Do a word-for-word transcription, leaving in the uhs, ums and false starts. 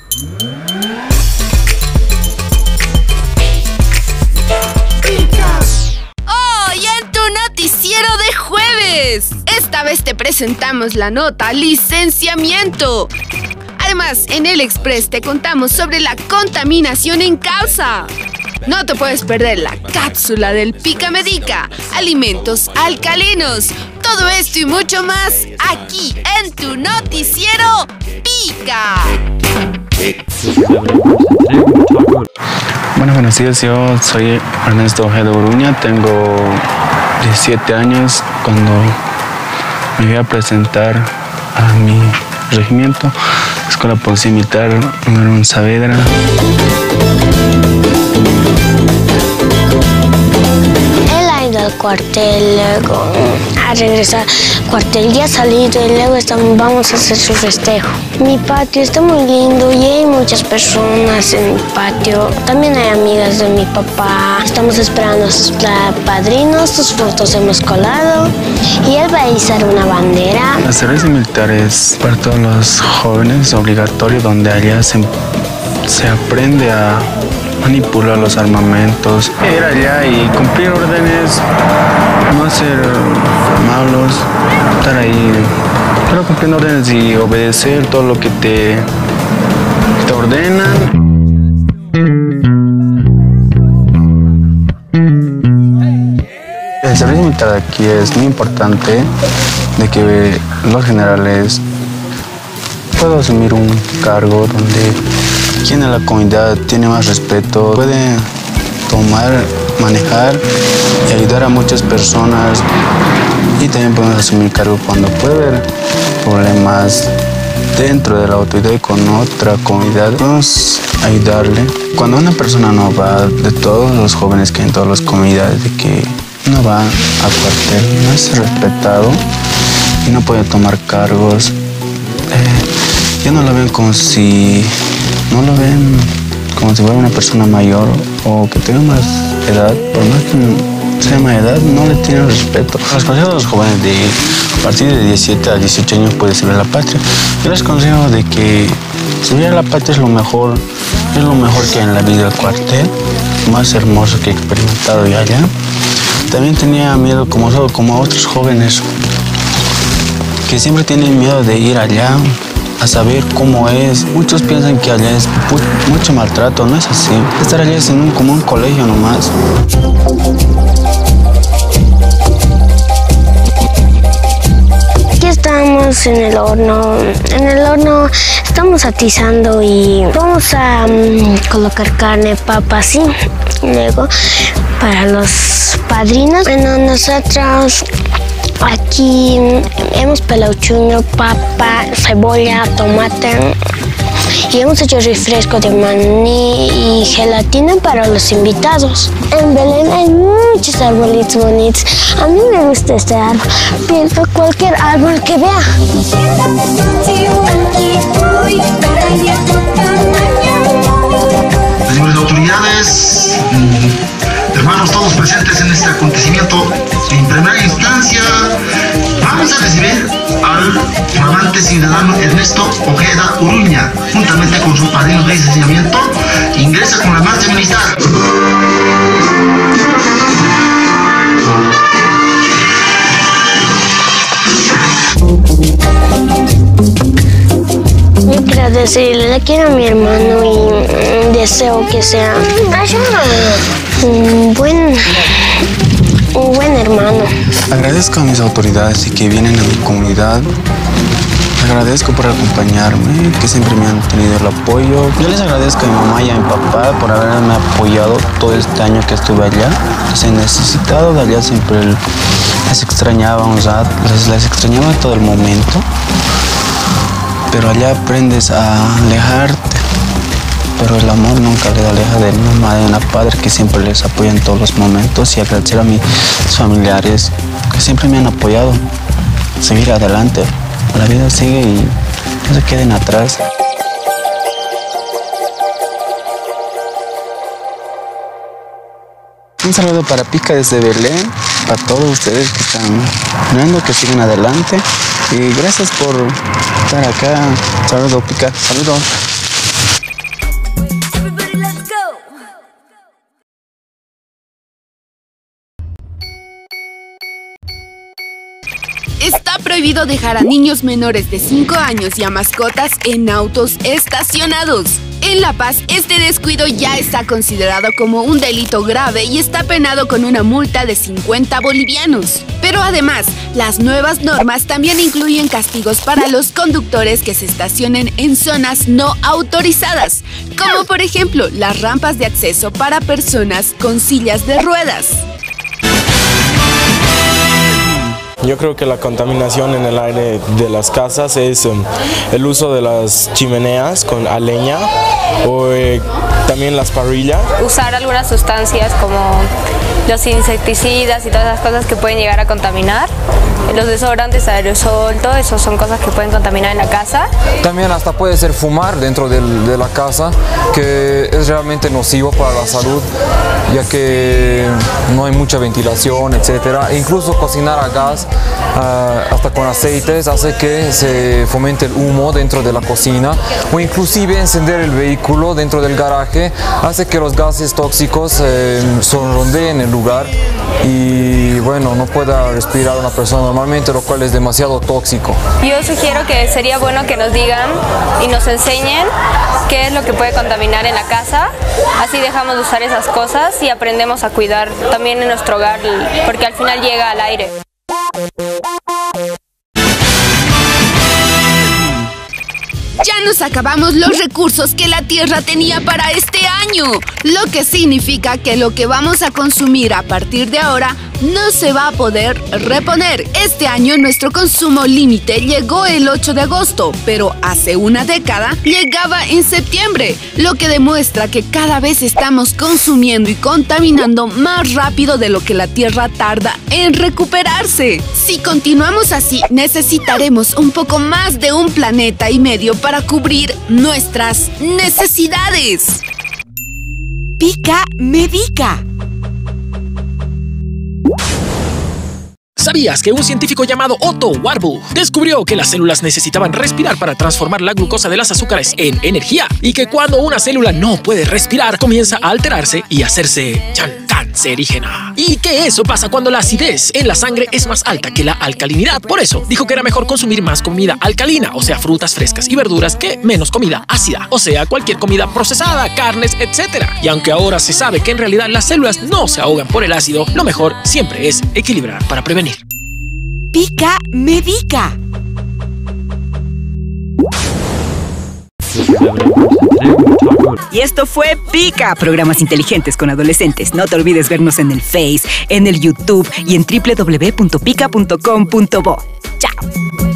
¡Hoy en tu noticiero de jueves! Esta vez te presentamos la nota licenciamiento. Además, en El Express te contamos sobre la contaminación en casa. No te puedes perder la cápsula del Pica Medica, alimentos alcalinos. Todo esto y mucho más aquí en tu noticiero Pica. Bueno, buenos días, yo soy Ernesto Ojeda Uruña, tengo diecisiete años. Cuando me voy a presentar a mi regimiento, Escuela Policía Militar número uno Saavedra. Al cuartel, luego a regresar al cuartel, ya salido y luego estamos, vamos a hacer su festejo. Mi patio está muy lindo y hay muchas personas en mi patio. También hay amigas de mi papá. Estamos esperando a sus padrinos, sus fotos hemos colado y él va a izar una bandera. El servicio militar es para todos los jóvenes obligatorio, donde allá se, se aprende a manipular los armamentos, ir allá y cumplir órdenes, no ser malos, estar ahí, pero cumpliendo órdenes y obedecer todo lo que te, te ordenan. El servicio militar aquí es muy importante, de que los generales puedo asumir un cargo donde quien en la comunidad tiene más respeto puede tomar, manejar y ayudar a muchas personas, y también podemos asumir cargo cuando puede haber problemas dentro de la autoridad y con otra comunidad, podemos ayudarle. Cuando una persona no va, de todos los jóvenes que hay en todas las comunidades, de que no va a cuartel, no es respetado y no puede tomar cargos, eh, ya no lo ven como si no lo ven como si fuera una persona mayor o que tenga más edad. Por más que sea más edad, no le tienen respeto. Les consejo a los jóvenes de a partir de diecisiete a dieciocho años puede servir a la patria. Yo les consejo de que servir a la patria es lo mejor, es lo mejor que hay en la vida del cuartel, más hermoso que he experimentado yo allá. También tenía miedo, como, como otros jóvenes, que siempre tienen miedo de ir allá a saber cómo es. Muchos piensan que allá es mucho maltrato, no es así. Estar allá es en un, como un colegio nomás. Aquí estamos en el horno. En el horno estamos atizando y vamos a um, colocar carne, papas, ¿sí? Luego, para los padrinos, bueno, nosotros aquí hemos pelado chuño, papa, cebolla, tomate y hemos hecho refresco de maní y gelatina para los invitados. En Belén hay muchos arbolitos bonitos. A mí me gusta este árbol. Pienso cualquier árbol que vea. Señores autoridades, hermanos todos presentes en este acontecimiento, en primera instancia vamos a recibir al flamante ciudadano Ernesto Ojeda Uruña, juntamente con sus padrinos de licenciamiento. Ingresa con la marcha militar. Yo quiero decirle, le quiero a mi hermano y deseo que sea un buen, un buen hermano. Agradezco a mis autoridades y que vienen a mi comunidad. Agradezco por acompañarme, que siempre me han tenido el apoyo. Yo les agradezco a mi mamá y a mi papá por haberme apoyado todo este año que estuve allá. Les he necesitado de allá, siempre les extrañaba, les, les extrañaba todo el momento. Pero allá aprendes a alejarte, pero el amor nunca le aleja de una madre y una padre que siempre les apoya en todos los momentos, y agradecer a mis familiares que siempre me han apoyado. Seguir adelante, la vida sigue y no se queden atrás. Un saludo para Pica desde Belén, para todos ustedes que están viendo, que siguen adelante. Y gracias por estar acá. Saludos, Pica. Saludos. prohibido dejar a niños menores de cinco años y a mascotas en autos estacionados. En La Paz, este descuido ya está considerado como un delito grave y está penado con una multa de cincuenta bolivianos. Pero además, las nuevas normas también incluyen castigos para los conductores que se estacionen en zonas no autorizadas, como por ejemplo las rampas de acceso para personas con sillas de ruedas. Yo creo que la contaminación en el aire de las casas es um, el uso de las chimeneas con a leña o eh, también las parrillas. Usar algunas sustancias como los insecticidas y todas las cosas que pueden llegar a contaminar. Los desodorantes, aerosol, todo eso son cosas que pueden contaminar en la casa. También hasta puede ser fumar dentro del, de la casa, que es realmente nocivo para la salud, ya que no hay mucha ventilación, etcétera. E incluso cocinar a gas, uh, hasta con aceites, hace que se fomente el humo dentro de la cocina, o inclusive encender el vehículo dentro del garaje, hace que los gases tóxicos eh, sonrondeen el lugar y bueno, no pueda respirar una persona normalmente, lo cual es demasiado tóxico. Yo sugiero que sería bueno que nos digan y nos enseñen qué es lo que puede contaminar en la casa, así dejamos de usar esas cosas y aprendemos a cuidar también en nuestro hogar, porque al final llega al aire. Ya nos acabamos los recursos que la Tierra tenía para este año, lo que significa que lo que vamos a consumir a partir de ahora no se va a poder reponer. Este año nuestro consumo límite llegó el ocho de agosto, pero hace una década llegaba en septiembre, lo que demuestra que cada vez estamos consumiendo y contaminando más rápido de lo que la Tierra tarda en recuperarse. Si continuamos así, necesitaremos un poco más de un planeta y medio para para cubrir nuestras necesidades. Pika Medica. ¿Sabías que un científico llamado Otto Warburg descubrió que las células necesitaban respirar para transformar la glucosa de las azúcares en energía? Y que cuando una célula no puede respirar, comienza a alterarse y hacerse ¡chan! Cancerígena. Y que eso pasa cuando la acidez en la sangre es más alta que la alcalinidad. Por eso, dijo que era mejor consumir más comida alcalina, o sea, frutas frescas y verduras, que menos comida ácida, o sea, cualquier comida procesada, carnes, etcétera. Y aunque ahora se sabe que en realidad las células no se ahogan por el ácido, lo mejor siempre es equilibrar para prevenir. Pika Medica. Y esto fue Pika, programas inteligentes con adolescentes. No te olvides vernos en el Face, en el YouTube y en doble u doble u doble u punto pika punto com punto bo. Chao.